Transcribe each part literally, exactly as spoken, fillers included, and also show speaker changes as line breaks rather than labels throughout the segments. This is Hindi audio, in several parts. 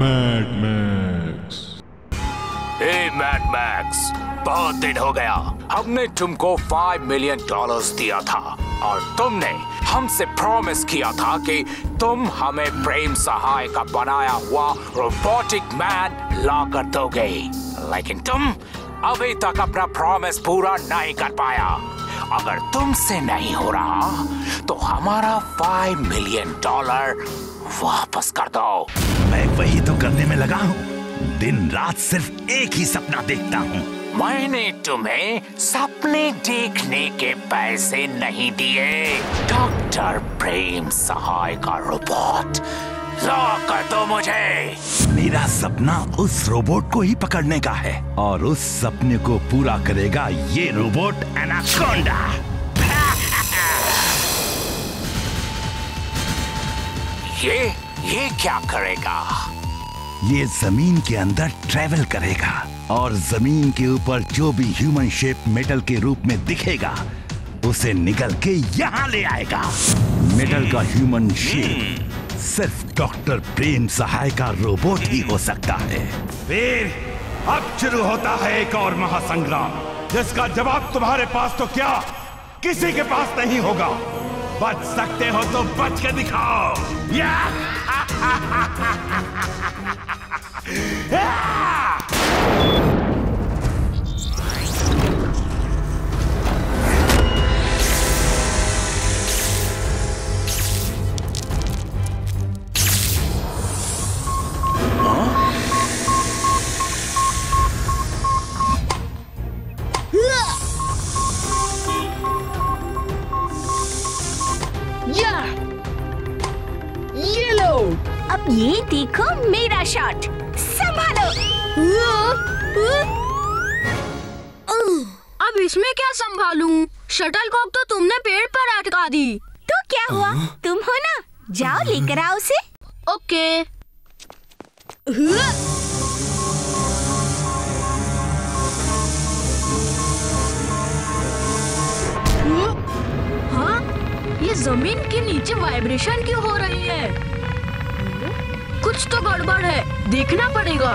Mad Max.
Hey Mad Max, बहुत दिन हो गया। हमने तुमको फाइव मिलियन डॉलर्स दिया था और तुमने हमसे प्रॉमिस किया था कि तुम हमें प्रेम सहाय का बनाया हुआ रोबोटिक मैन ला कर दोगे, लेकिन तुम अभी तक अपना प्रॉमिस पूरा नहीं कर पाया। अगर तुमसे नहीं हो रहा तो हमारा फाइव मिलियन डॉलर वापस कर दो।
मैं वही तो करने में लगा हूँ। दिन रात सिर्फ एक ही सपना देखता हूँ।
मैंने तुम्हें सपने देखने के पैसे नहीं दिए। डॉक्टर प्रेम सहाय का रोबोट ला कर दो मुझे।
मेरा सपना उस रोबोट को ही पकड़ने का है और उस सपने को पूरा करेगा ये रोबोट एनाकोंडा।
ये ये क्या करेगा?
ये जमीन के अंदर ट्रेवल करेगा और जमीन के ऊपर जो भी ह्यूमन शेप मेटल के रूप में दिखेगा उसे निकल के यहाँ ले आएगा। मेटल का ह्यूमन शेप सिर्फ डॉक्टर प्रेम सहाय का रोबोट ही हो सकता है।
फिर अब शुरू होता है एक और महासंग्राम, जिसका जवाब तुम्हारे पास तो क्या किसी के पास नहीं होगा। बच सकते हो तो बच के दिखाओ। या
ये लो, अब ये देखो मेरा शॉट। संभालो।
अब इसमें क्या संभालूं? शटलकॉक तो तुमने पेड़ पर अटका दी।
तो क्या हुआ? तुम हो ना, जाओ लेकर आओ उसे।
ओके। हाँ? ये जमीन के नीचे वाइब्रेशन क्यों हो रही है? कुछ तो गड़बड़ है, देखना पड़ेगा।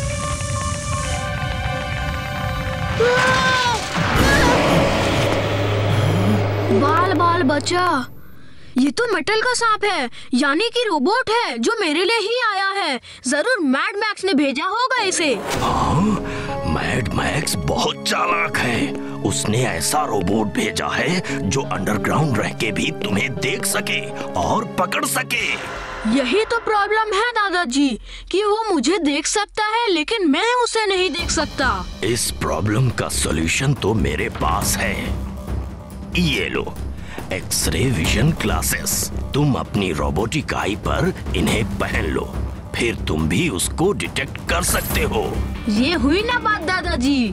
बाल बाल बचा। ये तो मेटल का सांप है, यानी कि रोबोट है जो मेरे लिए ही आया है। जरूर मैड मैक्स ने भेजा होगा इसे।
हाँ, मैड मैक्स बहुत चालाक है। उसने ऐसा रोबोट भेजा है जो अंडरग्राउंड रह के भी तुम्हें देख सके और पकड़ सके।
यही तो प्रॉब्लम है दादाजी कि वो मुझे देख सकता है लेकिन मैं उसे नहीं देख सकता।
इस प्रॉब्लम का सॉल्यूशन तो मेरे पास है। ये लो, एक्सरे विजन ग्लासेस। तुम अपनी रोबोटिक आई पर इन्हें पहन लो, फिर तुम भी उसको डिटेक्ट कर सकते हो।
ये हुई ना बात दादाजी।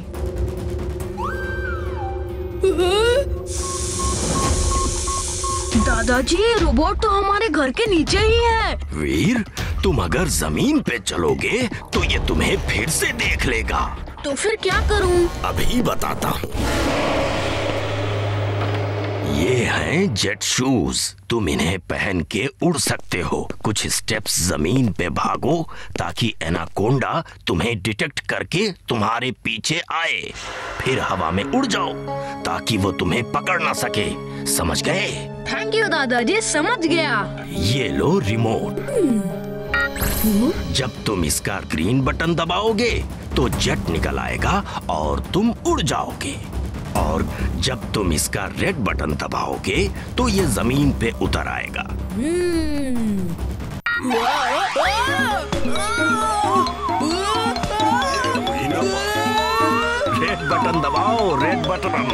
दादाजी, रोबोट तो हमारे घर के नीचे ही है।
वीर, तुम अगर जमीन पे चलोगे तो ये तुम्हें फिर से देख लेगा।
तो फिर क्या करूं?
अभी बताता हूँ। ये हैं जेट शूज। तुम इन्हें पहन के उड़ सकते हो। कुछ स्टेप्स जमीन पे भागो ताकि एनाकोंडा तुम्हें डिटेक्ट करके तुम्हारे पीछे आए। फिर हवा में उड़ जाओ ताकि वो तुम्हें पकड़ ना सके। समझ गए?
थैंक यू दादाजी, समझ गया।
ये लो रिमोट। जब तुम इसका ग्रीन बटन दबाओगे तो जेट निकल आएगा और तुम उड़ जाओगे, और जब तुम इसका रेड बटन दबाओगे तो ये जमीन पे उतर आएगा। रेड बटन दबाओ, रेड बटन।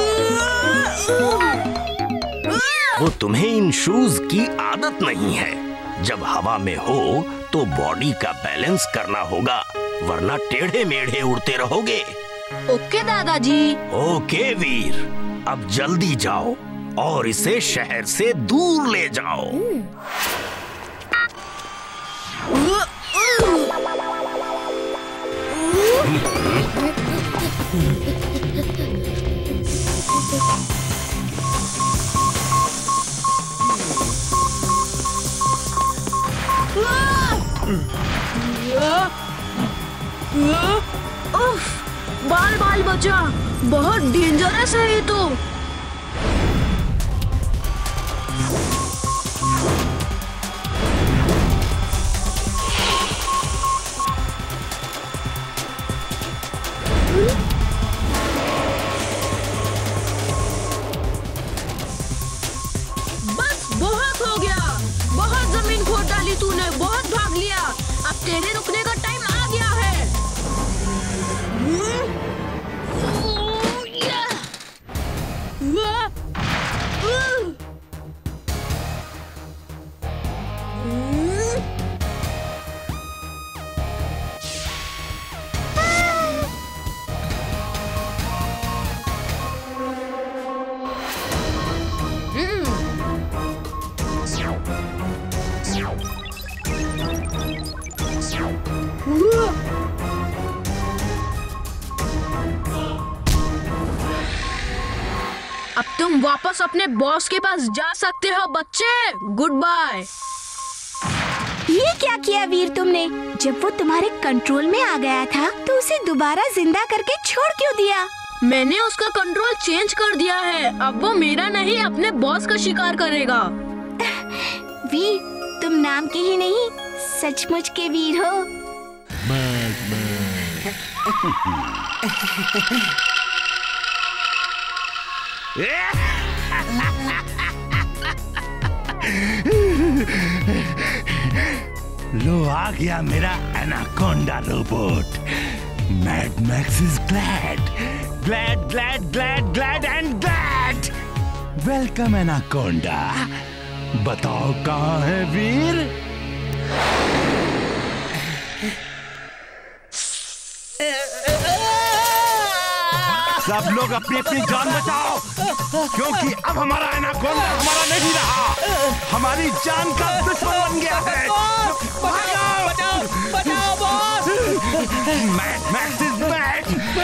वो तुम्हें इन शूज की आदत नहीं है। जब हवा में हो तो बॉडी का बैलेंस करना होगा, वरना टेढ़े मेढ़े उड़ते रहोगे।
ओके दादाजी।
ओके वीर, अब जल्दी जाओ और इसे शहर से दूर ले जाओ।
उफ, बाल बाल बचा, बहुत डेंजरस है ये तो। बस बहुत हो गया, बहुत जमीन खोद डाली तूने, बहुत भाग लिया। अब तेरे रुकने का टाइम आ गया है। अब तुम वापस अपने बॉस के पास जा सकते हो बच्चे। Goodbye.
ये क्या किया वीर तुमने? जब वो तुम्हारे कंट्रोल में आ गया था तो उसे दोबारा जिंदा करके छोड़ क्यों दिया?
मैंने उसका कंट्रोल चेंज कर दिया है। अब वो मेरा नहीं अपने बॉस का शिकार करेगा।
वीर, तुम नाम के ही नहीं सचमुच के वीर हो।
लो आ गया मेरा Anaconda robot. Mad Max is glad glad glad glad glad and glad. Welcome Anaconda. बताओ कहाँ है वीर? सब लोग अपनी अपनी जान बचाओ, क्योंकि अब हमारा एनाकोंडा हमारा नहीं रहा, हमारी जान का दुश्मन बन गया है।
बचाओ बचाओ बचाओ boss.
Mad Max is bad.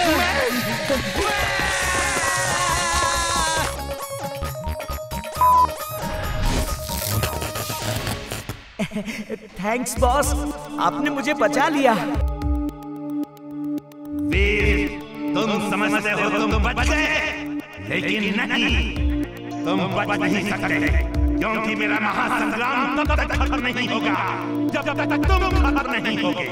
Thanks boss, आपने मुझे बचा लिया।
वीर, तुम समझते हो तुम बच गए, लेकिन नहीं, तुम बच नहीं सकते, क्योंकि मेरा महासंग्राम तब तक खत्म नहीं होगा जब तक तुम खत्म नहीं होगे।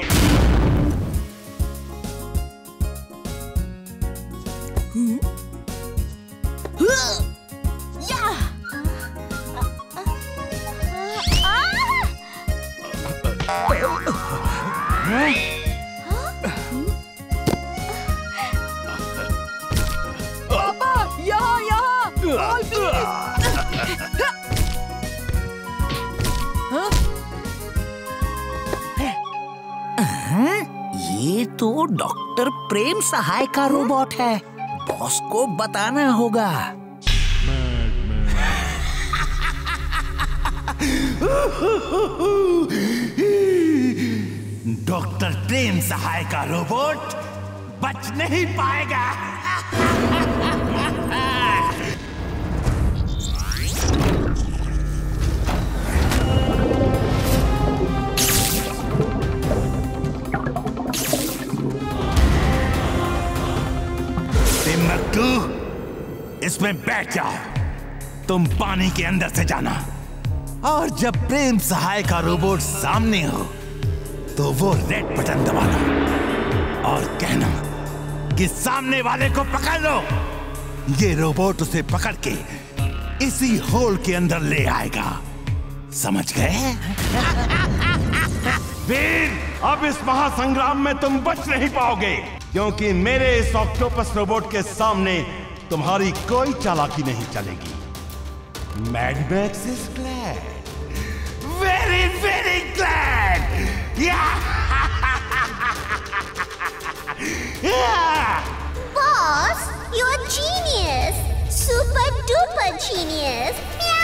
ये तो डॉक्टर प्रेम सहाय का रोबोट है, बॉस को बताना होगा।
डॉक्टर प्रेम सहाय का रोबोट बच नहीं पाएगा। टिम्बकटू, इसमें बैठ जाओ। तुम पानी के अंदर से जाना, और जब प्रेम सहाय का रोबोट सामने हो तो वो रेड बटन दबाना और कहना कि सामने वाले को पकड़ लो। ये रोबोट उसे पकड़ के इसी होल के अंदर ले आएगा। समझ गए?
वीर, अब इस महासंग्राम में तुम बच नहीं पाओगे, क्योंकि मेरे इस ऑक्टोपस रोबोट के सामने तुम्हारी कोई चालाकी नहीं चलेगी। Mad Max is glad, very very glad.
Boss, you are genius, super duper genius.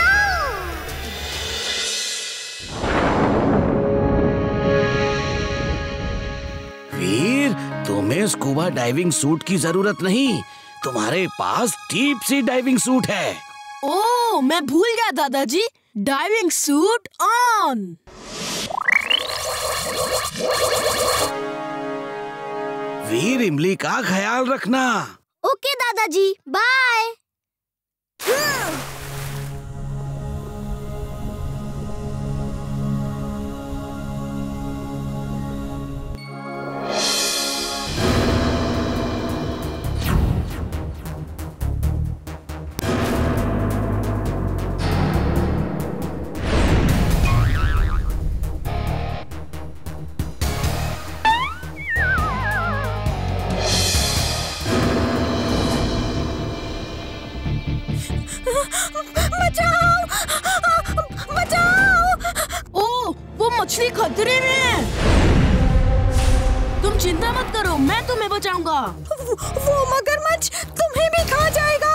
Veer, तुम्हें स्कूबा डाइविंग सूट की जरूरत नहीं, तुम्हारे पास डीप सी डाइविंग सूट है।
ओह, मैं भूल गया दादाजी। Diving suit on.
वीर, इमली का ख्याल रखना।
ओके दादाजी, बाय।
मछली खतरे में है। तुम चिंता मत करो, मैं तुम्हें बचाऊंगा।
वो, वो मगरमच्छ तुम्हें भी खा जाएगा।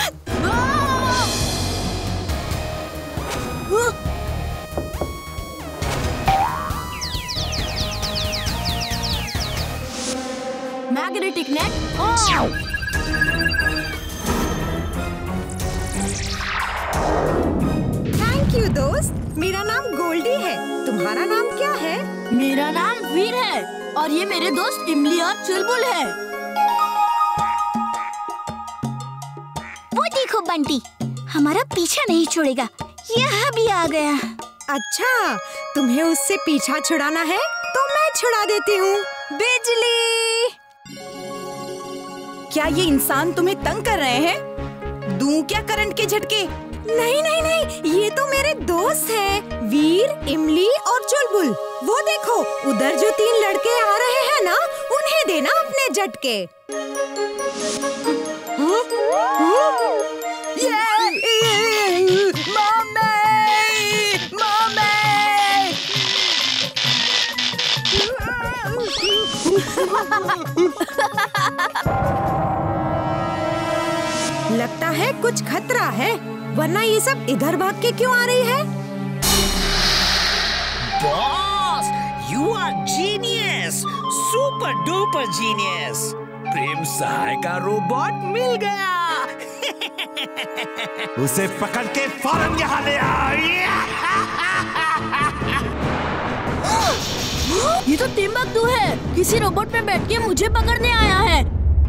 Magnetic net on.
Thank you दोस्त, मेरा नाम गोल्डी है। तुम्हारा नाम क्या है?
मेरा नाम वीर है और ये मेरे दोस्त इमली और चुलबुल है।
वो देखो बंटी, हमारा पीछा नहीं छोड़ेगा, यहाँ भी आ गया।
अच्छा, तुम्हें उससे पीछा छुड़ाना है तो मैं छुड़ा देती हूँ। बिजली! क्या ये इंसान तुम्हें तंग कर रहे हैं? दूं क्या करंट के झटके? नहीं नहीं नहीं, ये तो मेरे दोस्त हैं, वीर, इमली और चुलबुल। वो देखो, उधर जो तीन लड़के आ रहे हैं ना, उन्हें देना अपने झटके। हाँ? हाँ? लगता है कुछ खतरा है, वरना ये सब इधर भाग के क्यों आ रही है?
Boss, you are genius, super duper genius. Prem Sahay का रोबोट मिल गया।
उसे पकड़ के फौरन यहाँ ले आओ।
ये तो टिम्बकटू है, किसी रोबोट में बैठ के मुझे पकड़ने आया है।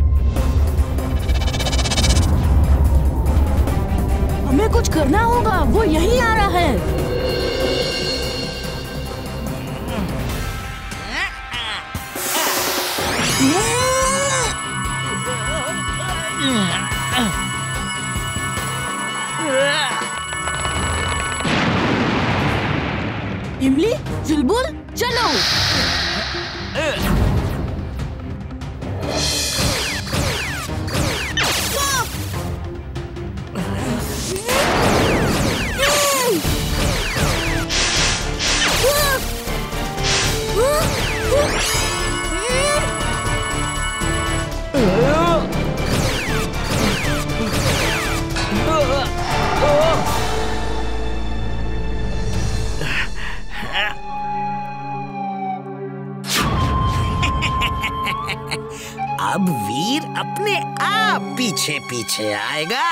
हमें कुछ करना होगा, वो यहीं आ रहा है। इमली, चुलबुल, चलो।
अब वीर अपने आप पीछे पीछे आएगा।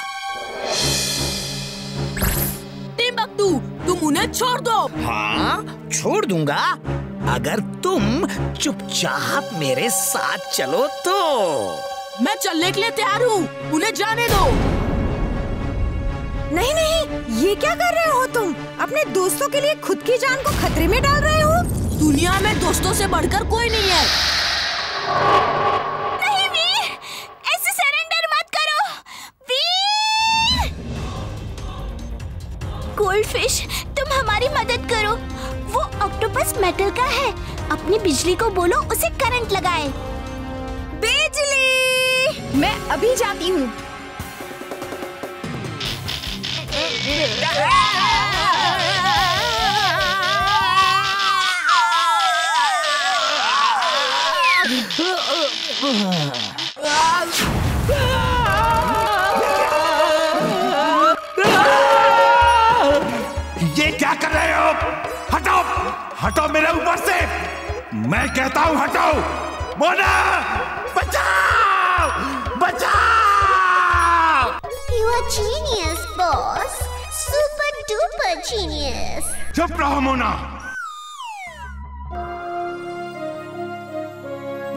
टिम्बकटू, तुम उन्हें छोड़ दो।
हाँ, छोड़ दूंगा, अगर तुम चुपचाप मेरे साथ चलो तो।
मैं चलने के लिए तैयार हूँ, उन्हें जाने दो।
नहीं नहीं, ये क्या कर रहे हो तुम? अपने दोस्तों के लिए खुद की जान को खतरे में डाल रहे हो।
दुनिया में दोस्तों से बढ़कर कोई नहीं है।
नहीं वीर, ऐसे सरेंडर मत करो। वीर! गोल्डफिश, तुम हमारी मदद करो। वो ऑक्टोपस मेटल का है, अपनी बिजली को बोलो उसे करंट लगाए।
बिजली! मैं अभी जाती हूँ।
ये क्या कर रहे हो? हटाओ, हटाओ मेरे ऊपर से। मैं कहता हूँ हटाओ। मोना, बचाओ, बचाओ।
You are genius, boss. Super duper genius.
चुप रहो मोना।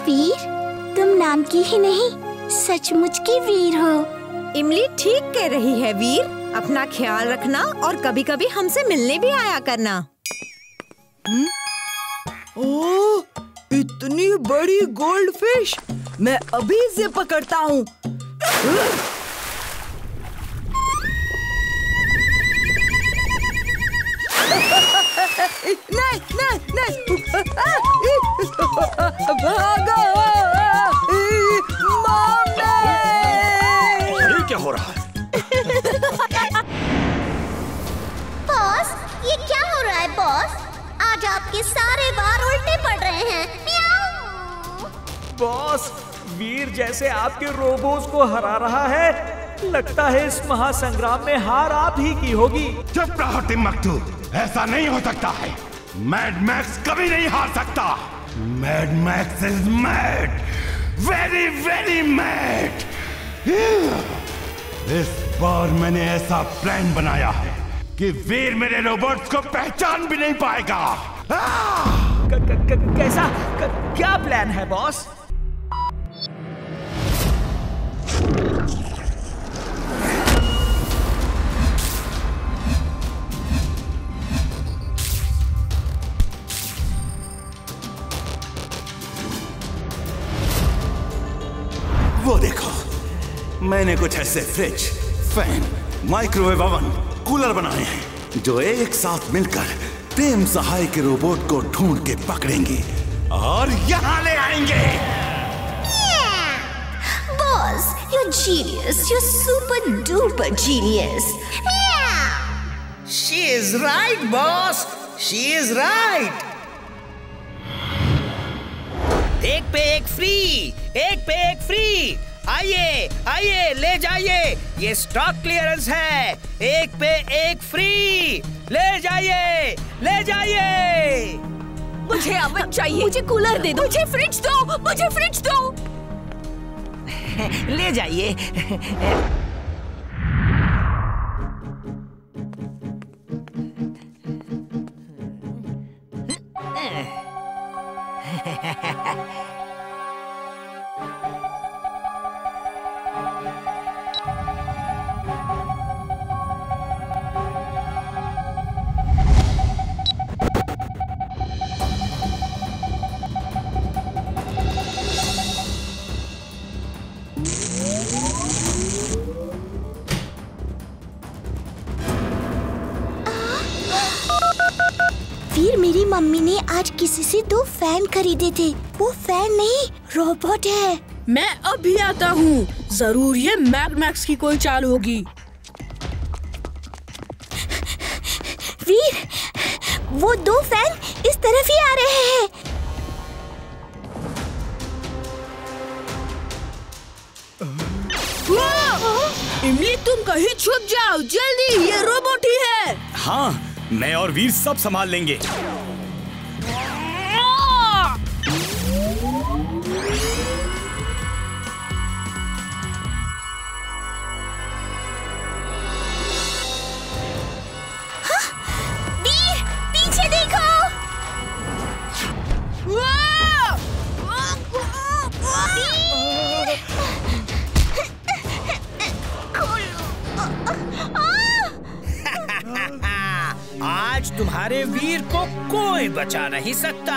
वीर, तुम नाम की ही नहीं सचमुच की वीर हो।
इमली ठीक कह रही है वीर, अपना ख्याल रखना और कभी कभी हमसे मिलने भी आया करना।
ओह, इतनी बड़ी गोल्ड फिश, मैं अभी इसे पकड़ता हूँ। नहीं नहीं नहीं, भागो मम्मी।
ये क्या हो रहा है?
बॉस, ये क्या हो रहा है बॉस? आज आपके सारे बार उल्टे पड़ रहे हैं।
बॉस, वीर जैसे आपके रोबोस को हरा रहा है, लगता है इस महासंग्राम में हार आप ही की होगी।
चुप रहो टिम्बकटू, ऐसा नहीं हो सकता है। मैड मैक्स कभी नहीं हार सकता। Mad Max is mad, very very mad. इस बार मैंने ऐसा प्लान बनाया है कि वीर मेरे रोबोट्स को पहचान भी नहीं पाएगा।
क, क, क, कैसा क, क्या प्लान है बॉस?
वो देखो, मैंने कुछ ऐसे fridge, fan, microwave oven, cooler बनाए हैं जो एक साथ मिलकर प्रेम सहाय के रोबोट को ढूंढ के पकड़ेंगे और यहाँ ले आएंगे।
Boss, you genius, you super duper genius.
She is right, boss. She is right. एक पे एक फ्री, एक पे एक फ्री। आइए आइए, ले जाइए, ये स्टॉक क्लियरेंस है। एक पे एक फ्री, ले जाइए ले जाइए।
मुझे अवन चाहिए, मुझे कूलर दे दो, मुझे फ्रिज दो, मुझे फ्रिज दो।
ले जाइए।
वीर, मेरी मम्मी ने आज किसी से दो फैन खरीदे थे। वो फैन नहीं, रोबोट है।
मैं अभी आता हूँ, जरूर ये मैड मैक्स की कोई चाल होगी।
वीर, वो दो फैन इस तरफ ही आ रहे हैं।
इमली, तुम कहीं छुप जाओ जल्दी, ये रोबोट ही है।
हाँ, मैं और वीर सब संभाल लेंगे।
हाँ, वीर, पीछे देखो।
आज तुम्हारे वीर को कोई बचा नहीं सकता।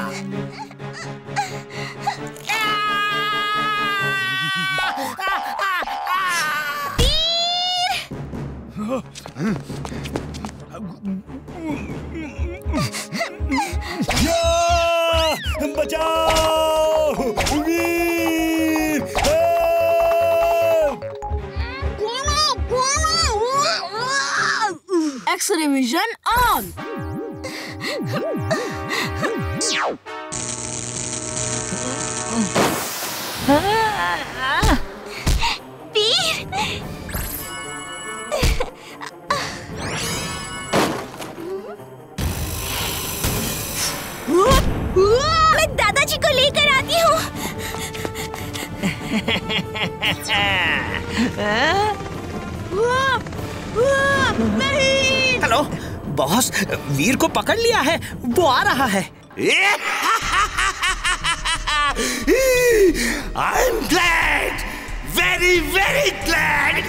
बचाओ Veer!
X-ray vision on.
Veer, मैं दादाजी को लेकर आती हूँ।
नहीं। हेलो बॉस, वीर को पकड़ लिया है, वो आ रहा है।
I'm glad, very very glad.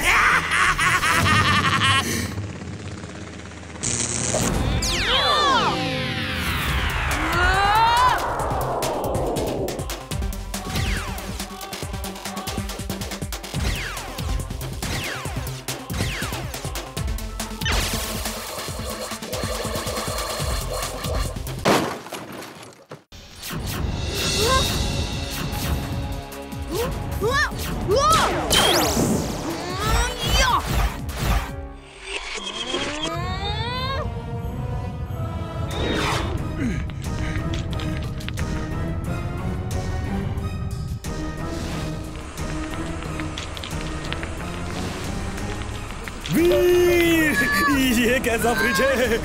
वीर, ये कैसा फ्रिज है?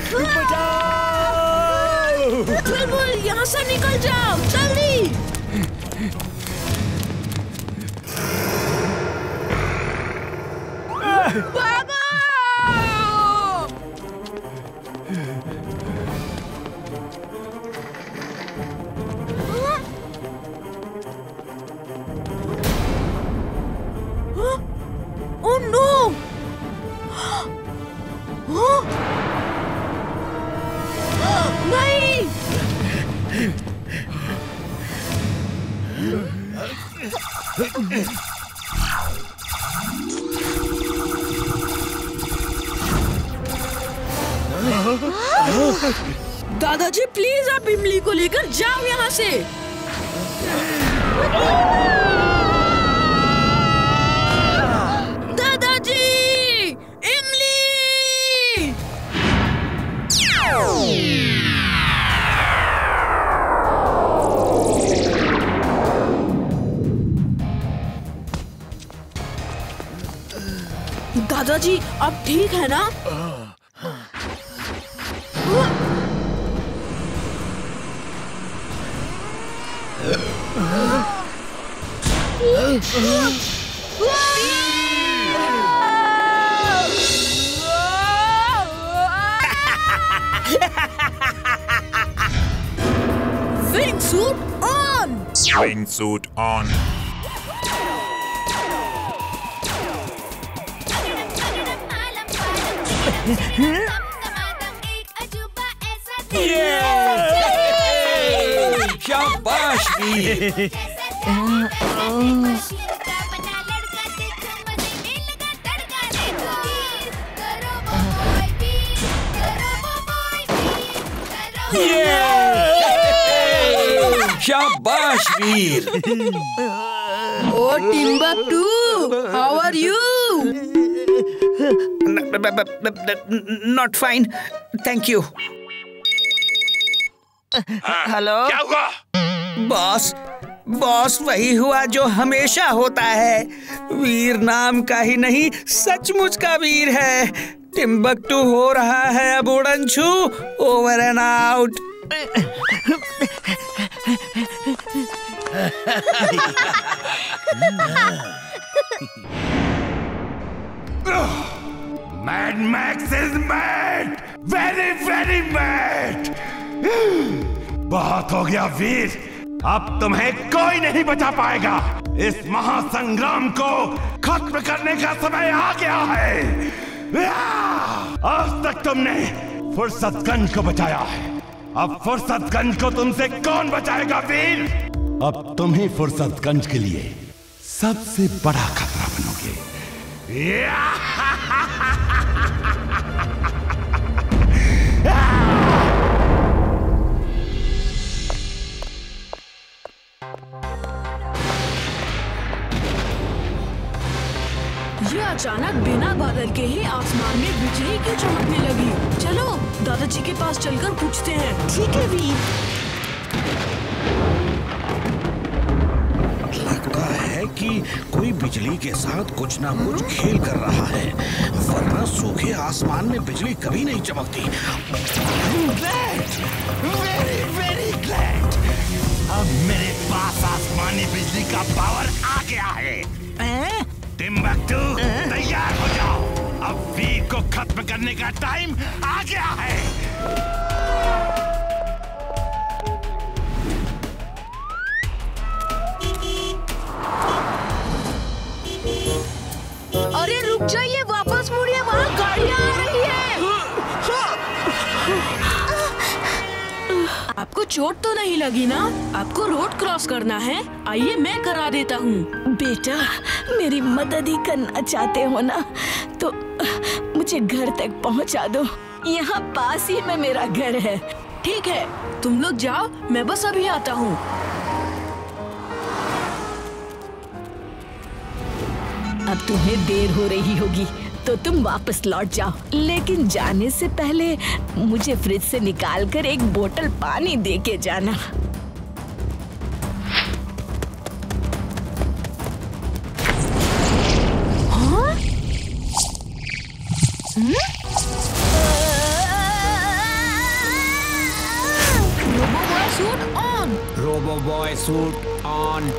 बचाओ!
बुलबुल, यहाँ से निकल जाओ, जल्दी! भागो! Oh no! नहीं! दादाजी प्लीज आप इमली को लेकर जाओ यहाँ से। दादाजी इमली! दादाजी अब ठीक है ना? Wing suit on!
Wing suit on.
शाबाश वीर! शाबाश Veer!
Oh Timbuktu, how are you?
Not fine, thank you.
Hello, क्या हुआ?
बॉस, बॉस वही हुआ जो हमेशा होता है। वीर नाम का ही नहीं, सचमुच का वीर है। टिम्बकटू हो रहा है अब उड़नछू। Over and out.
Mad Max is mad, very very mad. बहुत हो गया वीर, अब तुम्हें कोई नहीं बचा पाएगा। इस महासंग्राम को खत्म करने का समय आ गया है। आज तक तुमने फुर्सतगंज को बचाया है, अब फुर्सतगंज को तुमसे कौन बचाएगा वीर? अब तुम ही फुर्सतगंज के लिए सबसे बड़ा खतरा बनोगे।
ये अचानक बिना बादल के ही आसमान में बिजली क्यों चमकने लगी? चलो दादाजी के पास चलकर पूछते हैं। ठीक है वीर।
लगता है कि कोई बिजली के साथ कुछ ना कुछ खेल कर रहा है, वरना सूखे आसमान में बिजली कभी नहीं चमकती।
वेरी वेरी ग्लैड, अब मेरे पास आसमानी बिजली का पावर आ गया है। टिम्बकटू तैयार हो जाओ, अब वीर को खत्म करने का टाइम आ गया है।
रुक जाइए, वापस मुड़िए, वहाँ गाड़ियाँ आ रही है। आपको चोट तो नहीं लगी ना? आपको रोड क्रॉस करना है, आइए मैं करा देता हूँ।
बेटा, मेरी मदद ही करना चाहते हो ना, तो मुझे घर तक पहुँचा दो। यहाँ पास ही में मेरा घर है।
ठीक है, तुम लोग जाओ, मैं बस अभी आता हूँ।
अब तुम्हें देर हो रही होगी तो तुम वापस लौट जाओ, लेकिन जाने से पहले मुझे फ्रिज से निकाल कर एक बोतल पानी दे के जाना।
हाँ? हम्म?
Robo suit on.
Robo boy suit on.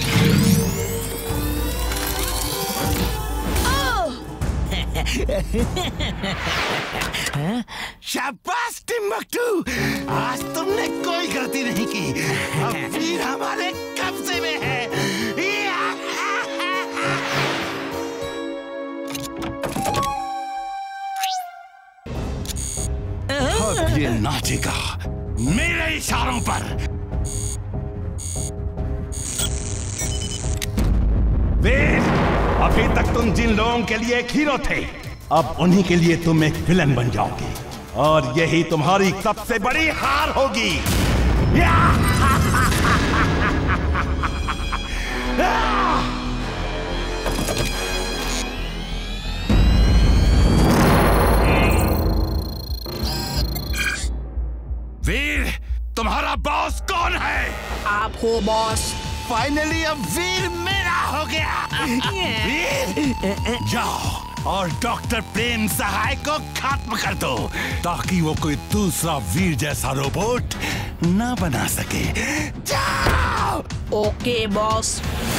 शाबाश टिम्बकटू, आज तुमने कोई गलती नहीं की। अब वीर हमारे कब्जे में है। अब ये नाचेगा मेरे इशारों पर।
वीर, अभी तक तुम जिन लोगों के लिए एक हीरो थे, अब उन्हीं के लिए तुम एक विलन बन जाओगे, और यही तुम्हारी सबसे बड़ी हार होगी।
वीर, तुम्हारा बॉस कौन है?
आप हो बॉस।
फाइनली अब वीर मेरा हो गया। वीर, जाओ और डॉक्टर प्रेम सहाय को खत्म कर दो, ताकि वो कोई दूसरा वीर जैसा रोबोट ना बना सके। जाओ।
Okay boss.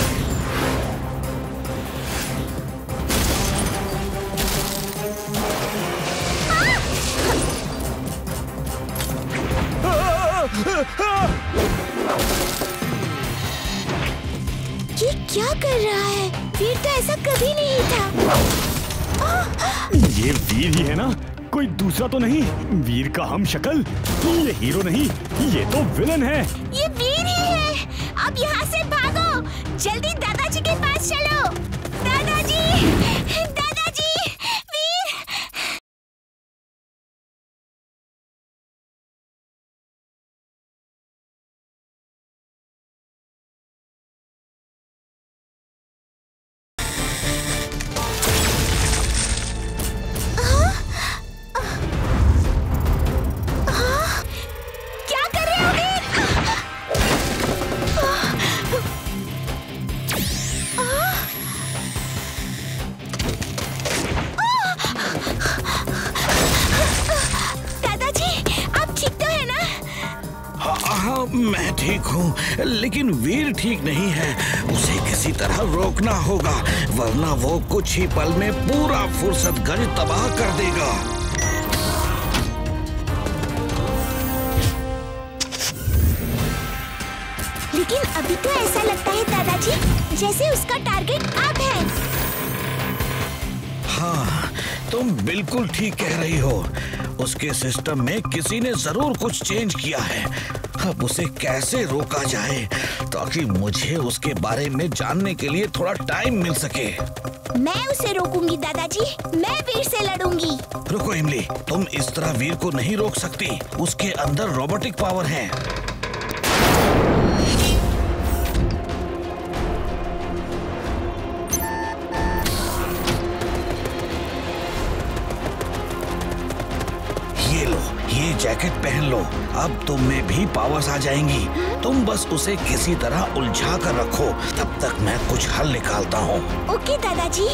ये क्या कर रहा है? वीर तो ऐसा कभी नहीं था।
ये वीर ही है ना? कोई दूसरा तो नहीं? वीर का हम शक्ल? ये हीरो नहीं, ये तो विलन है।
ये वीर ही है। अब यहाँ से भागो, जल्दी दादाजी के पास चलो। दादाजी, दादाजी, वीर।
मैं ठीक हूँ, लेकिन वीर ठीक नहीं है। उसे किसी तरह रोकना होगा, वरना वो कुछ ही पल में पूरा फुर्सतगंज तबाह कर देगा।
लेकिन अभी तो ऐसा लगता है दादाजी, जैसे उसका टारगेट आप हैं।
हाँ, तुम बिल्कुल ठीक कह रही हो। उसके सिस्टम में किसी ने जरूर कुछ चेंज किया है। अब उसे कैसे रोका जाए ताकि मुझे उसके बारे में जानने के लिए थोड़ा टाइम मिल सके।
मैं उसे रोकूंगी दादाजी, मैं वीर से लड़ूंगी।
रुको इमली, तुम इस तरह वीर को नहीं रोक सकती। उसके अंदर रोबोटिक पावर है। ये जैकेट पहन लो, अब तुम में भी पावर्स आ जाएंगी। तुम बस उसे किसी तरह उलझा कर रखो, तब तक मैं कुछ हल निकालता हूँ।
ओके दादाजी।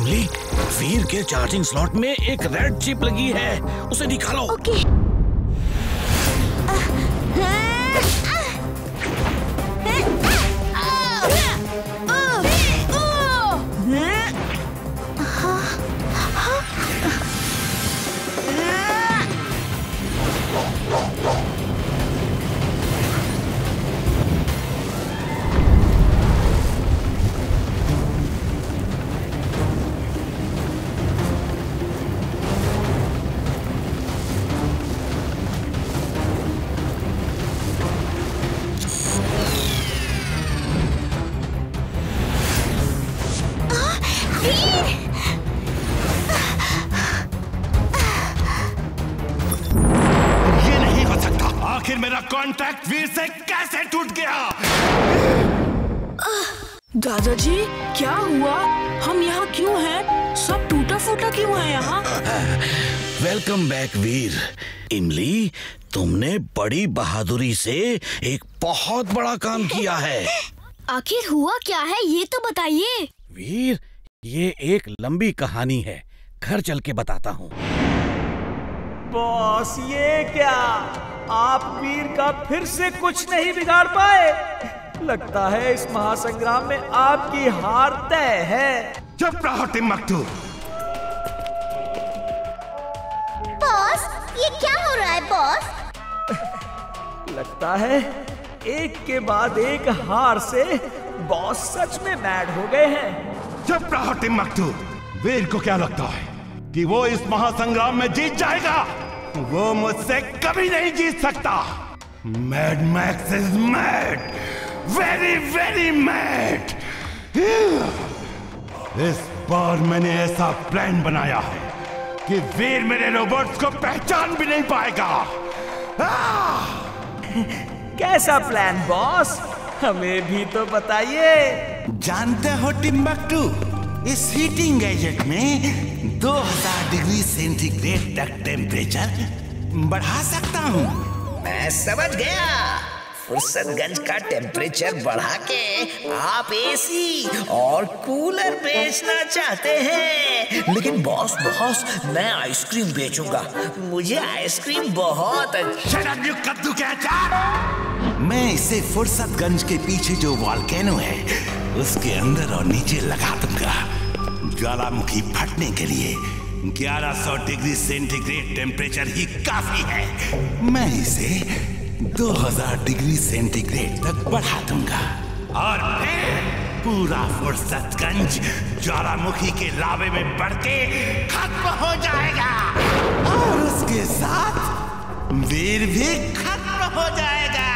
इमली, वीर के चार्जिंग स्लॉट में एक रेड चिप लगी है, उसे निकालो।
ओके।
आखिर मेरा कांटेक्ट वीर से कैसे टूट गया?
दादाजी क्या हुआ? हम यहाँ क्यों हैं? सब टूटा फूटा क्यों है यहाँ?
Welcome back Veer. इमली, तुमने बड़ी बहादुरी से एक बहुत बड़ा काम किया है।
आखिर हुआ क्या है ये तो बताइए।
वीर, ये एक लंबी कहानी है, घर चल के बताता हूँ।
बॉस, ये क्या? आप वीर का फिर से कुछ नहीं बिगाड़ पाए। लगता है इस महासंग्राम में आपकी हार तय है।
चुप रहो टिम्बकटू।
बॉस, ये क्या हो रहा है बॉस?
लगता है एक के बाद एक हार से बॉस सच में मैड हो गए हैं।
चुप रहो टिम्बकटू। वीर को क्या लगता है कि वो इस महासंग्राम में जीत जाएगा? वो मुझसे कभी नहीं जीत सकता। Mad Max is mad, very very mad. इस बार मैंने ऐसा प्लान बनाया है कि वीर मेरे रोबोट्स को पहचान भी नहीं पाएगा।
कैसा प्लान बॉस? हमें भी तो बताइए।
जानते हो टिम्बकटू, इस हीटिंग गैजेट में दो हज़ार डिग्री सेंटीग्रेड तक टेम्परेचर बढ़ा सकता हूँ।
मैं समझ गया। फुर्सतगंज का टेम्परेचर बढ़ा के आप एसी और कूलर बेचना चाहते हैं। लेकिन बॉस बॉस, मैं आइसक्रीम बेचूंगा। मुझे आइसक्रीम बहुत अच्छा।
कद्दू क्या?
मैं इसे फुर्सतगंज के पीछे जो वॉल्केनो है उसके अंदर और नीचे लगा दूंगा। ज्वालामुखी फटने के लिए ग्यारह सौ डिग्री सेंटीग्रेड टेम्परेचर ही काफी है। मैं इसे दो हज़ार डिग्री सेंटीग्रेड तक बढ़ा दूंगा और फिर पूरा फुर्सतगंज ज्वालामुखी के लावे में बढ़ के खत्म हो जाएगा और उसके साथ वीर भी खत्म हो जाएगा।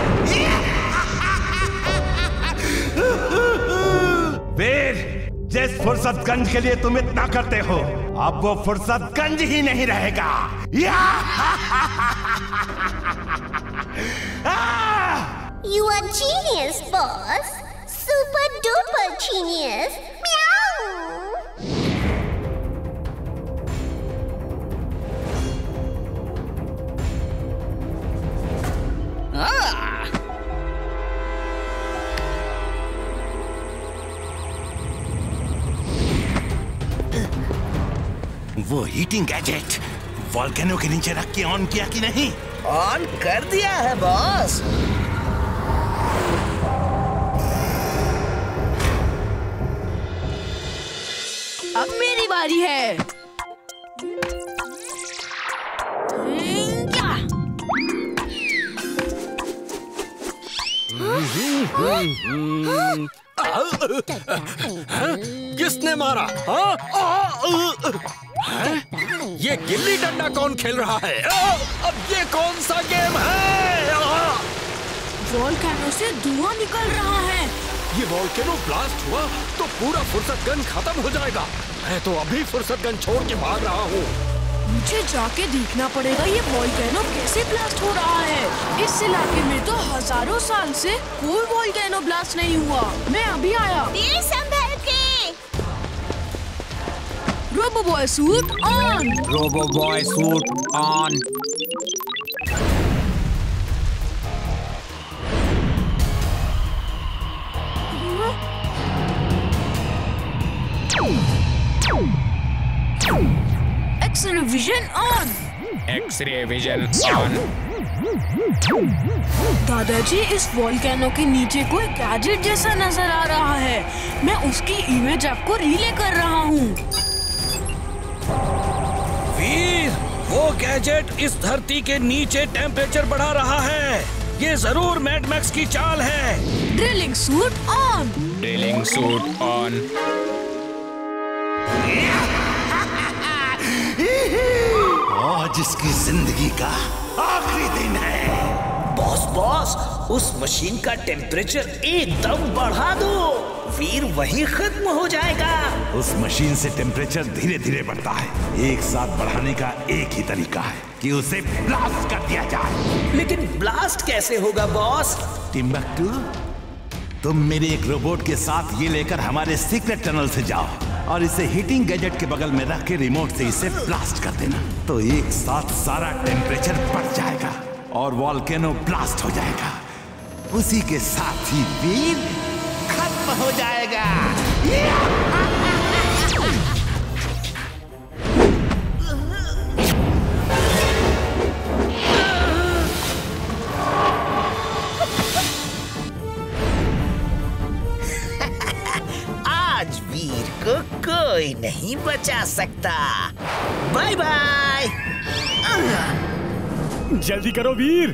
वीर, जिस फुर्सतगंज के लिए तुम इतना करते हो, अब वो फुर्सतगंज ही नहीं रहेगा।
You are genius, boss. Super duper genius. Meow.
वो हीटिंग गैजेट वॉल्केनो के नीचे रख के ऑन किया कि नहीं?
ऑन कर दिया है बॉस।
अब मेरी बारी है।
किसने मारा? हाँ? ये गिल्ली डंडा कौन खेल रहा है? अब ये कौन सा गेम है?
वॉल्केनो से धुआं निकल रहा है।
ये वॉल्केनो ब्लास्ट हुआ तो पूरा फुर्सतगंज खत्म हो जाएगा। मैं तो अभी फुर्सतगंज छोड़ के भाग रहा हूँ।
मुझे जाके देखना पड़ेगा ये वॉल्केनो कैसे ब्लास्ट हो रहा है। इस इलाके में तो हजारों साल से कोई वॉल्केनो ब्लास्ट नहीं हुआ। मैं अभी आया।
संभल के।
Robo boy suit on.
Robo boy suit on.
X-ray vision on.
X-ray vision on.
दादाजी, इस वोल्केनो के नीचे कोई गैजेट जैसा नजर आ रहा है। मैं उसकी इमेज आपको रिले कर रहा हूँ।
वीर, वो गैजेट इस धरती के नीचे टेम्परेचर बढ़ा रहा है। ये जरूर मैड मैक्स की चाल है।
Drilling suit on.
Drilling suit on.
आज इसकी जिंदगी का आखिरी दिन है।
बॉस बॉस, उस मशीन का टेम्परेचर एकदम बढ़ा दो। वीर वहीं खत्म हो जाएगा।
उस मशीन से टेम्परेचर धीरे धीरे बढ़ता है। एक साथ बढ़ाने का एक ही तरीका है कि उसे ब्लास्ट कर दिया जाए।
लेकिन ब्लास्ट कैसे होगा बॉस?
टिम्बक्टू, तुम मेरे एक रोबोट के साथ ये लेकर हमारे सीक्रेट टनल से जाओ और इसे हीटिंग गैजेट के बगल में रख के रिमोट से इसे ब्लास्ट कर देना। तो एक साथ सारा टेम्परेचर बढ़ जाएगा और वॉल्केनो ब्लास्ट हो जाएगा। उसी के साथ ही वीर खत्म हो जाएगा।
आज वीर को कोई नहीं बचा सकता। Bye bye.
जल्दी करो वीर।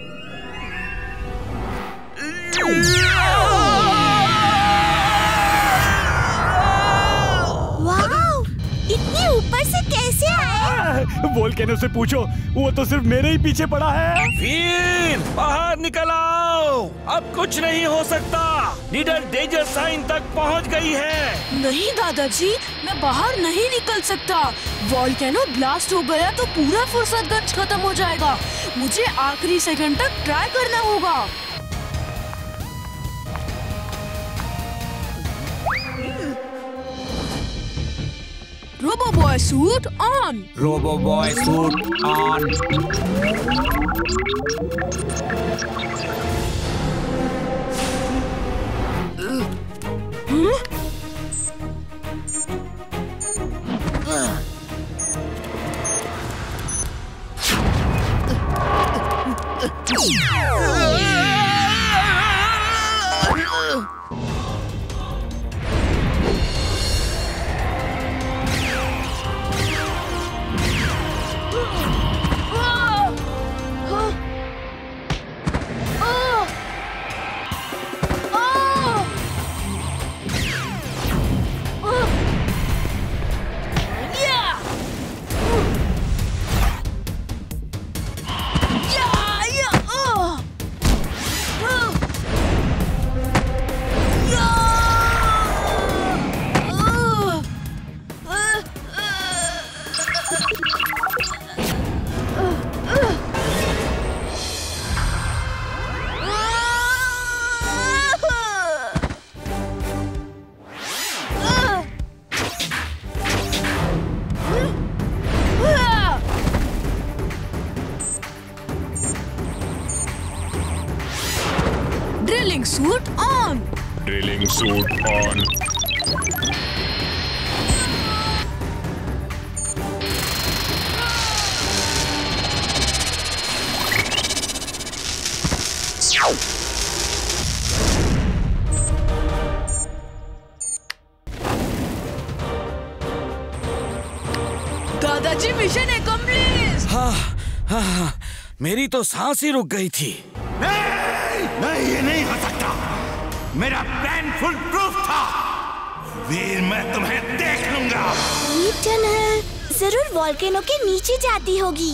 वाओ, इतनी ऊपर से कैसे आए?
वोल्केनो से पूछो, वो तो सिर्फ मेरे ही पीछे पड़ा है।
वीर, बाहर निकल आओ। अब कुछ नहीं हो सकता। नीडल डेंजर साइन तक पहुंच गई है।
नहीं दादाजी, मैं बाहर नहीं निकल सकता। वोल्केनो ब्लास्ट हो गया तो पूरा फुर्सतगंज खत्म हो जाएगा। मुझे आखिरी सेकंड तक ट्राई करना होगा। Robo boy suit on.
Robo boy suit on.
Drilling suit on.
Drilling suit on.
दादाजी, मिशन एक्कम्प्लिश।
हाँ, हाँ, हाँ, मेरी तो सांस ही रुक गई थी।
नहीं, नहीं, ये नहीं हो सकता। मेरा प्लान फुल प्रूफ था। वीर, मैं तुम्हें देख लूंगा।
ये टनल जरूर वोल्केनो के नीचे जाती होगी।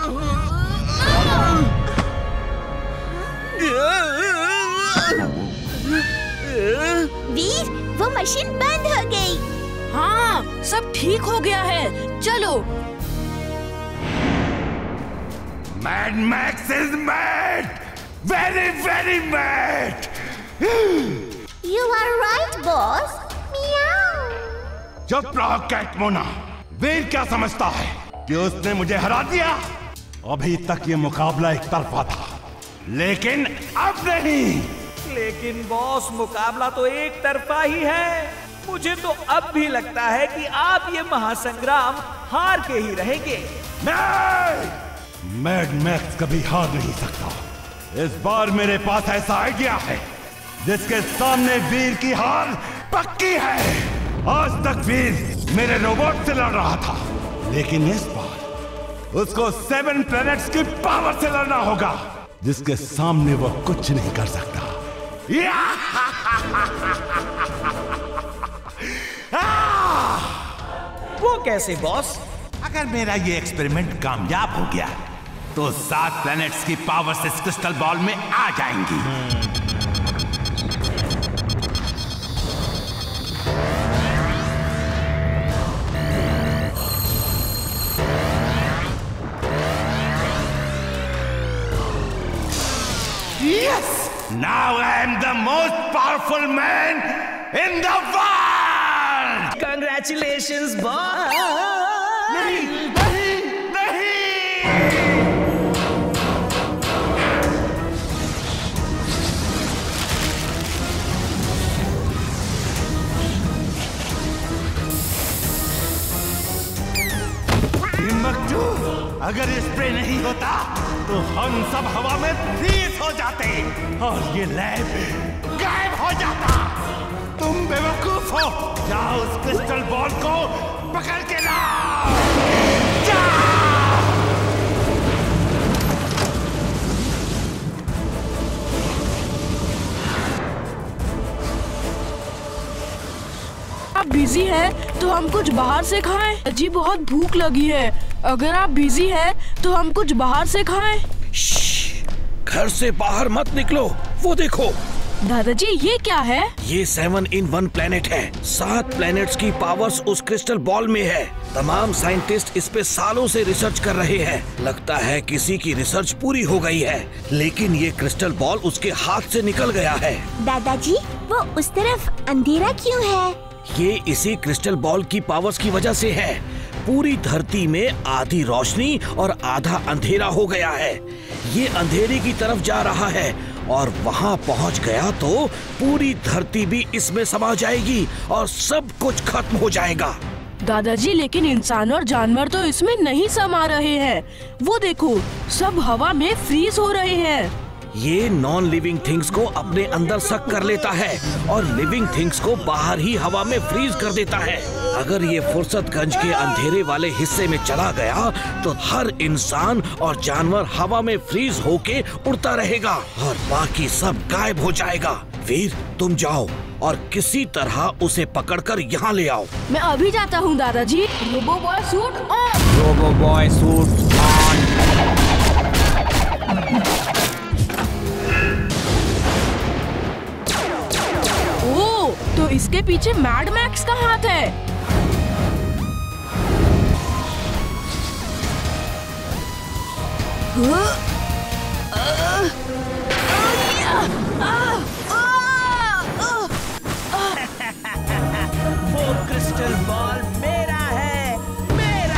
वीर, वो मशीन बंद हो गई।
हाँ, सब ठीक हो गया है। चलो।
Mad Max is mad, very very mad.
You are right, boss. Meow.
चुप रहो कैटमोना। वीर क्या समझता है कि उसने मुझे हरा दिया? अभी तक ये मुकाबला एक तरफा था, लेकिन अब नहीं।
लेकिन बॉस, मुकाबला तो एक तरफा ही है। मुझे तो अब भी लगता है कि आप ये महासंग्राम
हार के ही रहेंगे।
नहीं, मैड मैक्स कभी हार नहीं सकता। इस बार मेरे पास ऐसा आइडिया है जिसके सामने वीर की हार पक्की है। आज तक वीर मेरे रोबोट से लड़ रहा था, लेकिन इस बार उसको सेवन प्लैनेट्स की पावर से लड़ना होगा, जिसके सामने वो कुछ नहीं कर सकता।
वो कैसे बॉस?
अगर मेरा ये एक्सपेरिमेंट कामयाब हो गया तो सात प्लैनेट्स की पावर इस क्रिस्टल बॉल में आ जाएंगी। Yes! Now I am the most powerful man in the world!
Congratulations, boss!
नहीं, नहीं, नहीं! मकटू, अगर ये स्प्रे नहीं होता तो हम सब हवा में फ्रीज हो जाते और ये लैब गायब हो जाता। तुम बेवकूफ हो, जाओ उस क्रिस्टल बॉल को पकड़ के लाओ।
आप बिजी हैं तो हम कुछ बाहर से खाएं। जी बहुत भूख लगी है। अगर आप बिजी हैं तो हम कुछ बाहर से खाएं।
घर से बाहर मत निकलो। वो देखो
दादाजी, ये क्या है?
ये सेवन इन वन प्लेनेट है। सात प्लेनेट्स की पावर्स उस क्रिस्टल बॉल में है। तमाम साइंटिस्ट इस पे सालों से रिसर्च कर रहे हैं। लगता है किसी की रिसर्च पूरी हो गई है, लेकिन ये क्रिस्टल बॉल उसके हाथ से निकल गया है।
दादाजी, वो उस तरफ अंधेरा क्यों है?
ये इसी क्रिस्टल बॉल की पावर्स की वजह से है। पूरी धरती में आधी रोशनी और आधा अंधेरा हो गया है। ये अंधेरे की तरफ जा रहा है और वहाँ पहुँच गया तो पूरी धरती भी इसमें समा जाएगी और सब कुछ खत्म हो जाएगा।
दादाजी, लेकिन इंसान और जानवर तो इसमें नहीं समा रहे हैं। वो देखो, सब हवा में फ्रीज हो रहे हैं।
ये नॉन लिविंग थिंग्स को अपने अंदर सक कर लेता है और लिविंग थिंग्स को बाहर ही हवा में फ्रीज कर देता है। अगर ये फुर्सतगंज के अंधेरे वाले हिस्से में चला गया तो हर इंसान और जानवर हवा में फ्रीज होके उड़ता रहेगा और बाकी सब गायब हो जाएगा। वीर, तुम जाओ और किसी तरह उसे पकड़कर यहाँ ले आओ।
मैं अभी जाता हूँ दादाजी। Robo boy suit on.
Robo boy suit on.
तो इसके पीछे मैड मैक्स का हाथ है।
वो क्रिस्टल बॉल मेरा है, मेरा।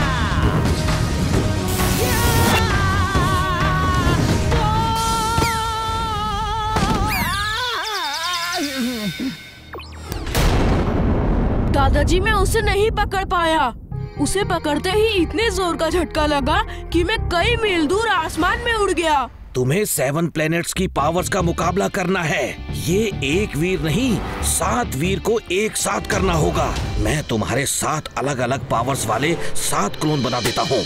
दादाजी, मैं उसे नहीं पकड़ पाया। उसे पकड़ते ही इतने जोर का झटका लगा कि मैं कई मील दूर आसमान में उड़ गया।
तुम्हें सेवन प्लैनेट्स की पावर्स का मुकाबला करना है। ये एक वीर नहीं, सात वीर को एक साथ करना होगा। मैं तुम्हारे सात अलग अलग पावर्स वाले सात क्लोन बना देता हूँ।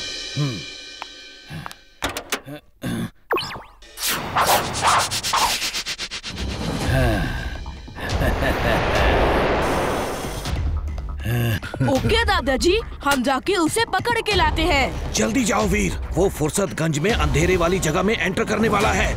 ओके दादाजी, हम जाके उसे पकड़ के लाते हैं।
जल्दी जाओ वीर, वो फुर्सतगंज में अंधेरे वाली जगह में एंटर करने वाला है।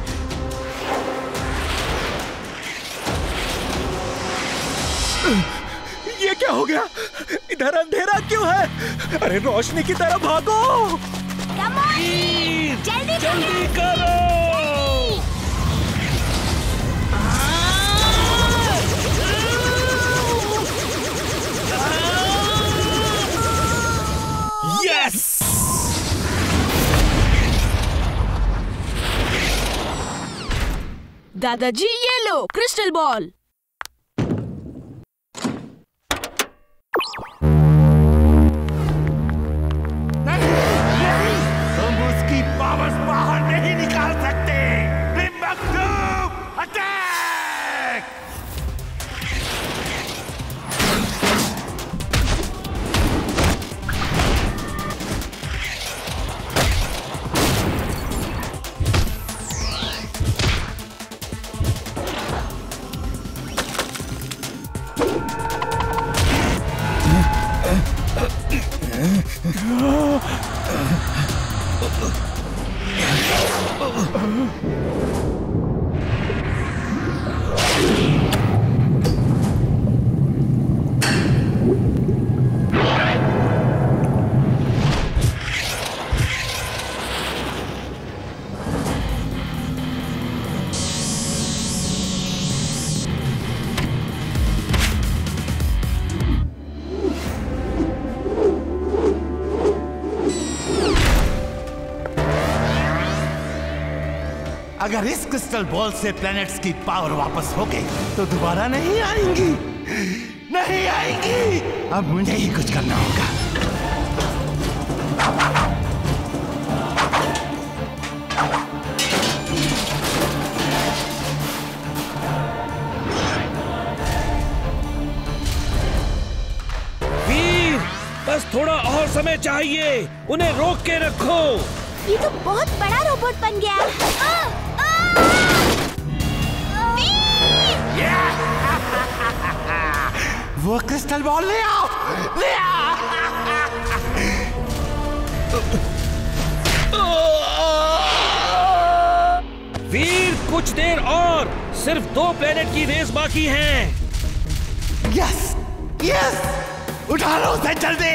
ये क्या हो गया? इधर अंधेरा क्यों है? अरे रोशनी की तरफ भागो।
कम ऑन, जल्दी
जल्दी करो।
यस!
दादाजी, ये लो क्रिस्टल बॉल।
अगर इस क्रिस्टल बॉल से प्लैनेट्स की पावर वापस हो गई तो दोबारा नहीं आएंगी, नहीं आएंगी। अब मुझे ही कुछ करना होगा।
वीर, बस थोड़ा और समय चाहिए, उन्हें रोक के रखो।
ये तो बहुत बड़ा रोबोट बन गया। आ, आ,
वो क्रिस्टल बॉल ले आओ, ले आओ।
वीर, कुछ देर और, सिर्फ दो प्लेनेट की रेस बाकी है।
यस, यस, उठा लो उसे जल्दी।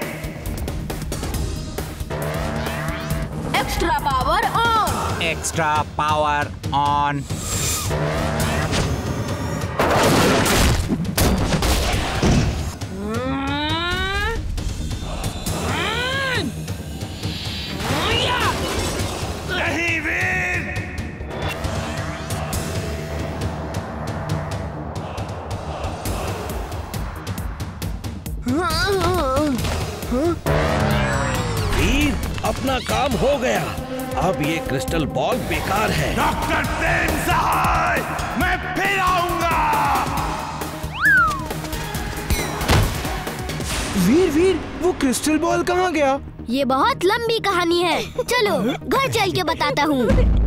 Extra power on.
Extra power on.
नहीं वीर,
वीर, अपना काम हो गया। अब ये क्रिस्टल बॉल बेकार है।
डॉक्टर प्रेम सहाय, मैं फिर आऊंगा।
वीर वीर, वो क्रिस्टल बॉल कहाँ गया?
ये बहुत लंबी कहानी है, चलो घर चल के बताता हूँ।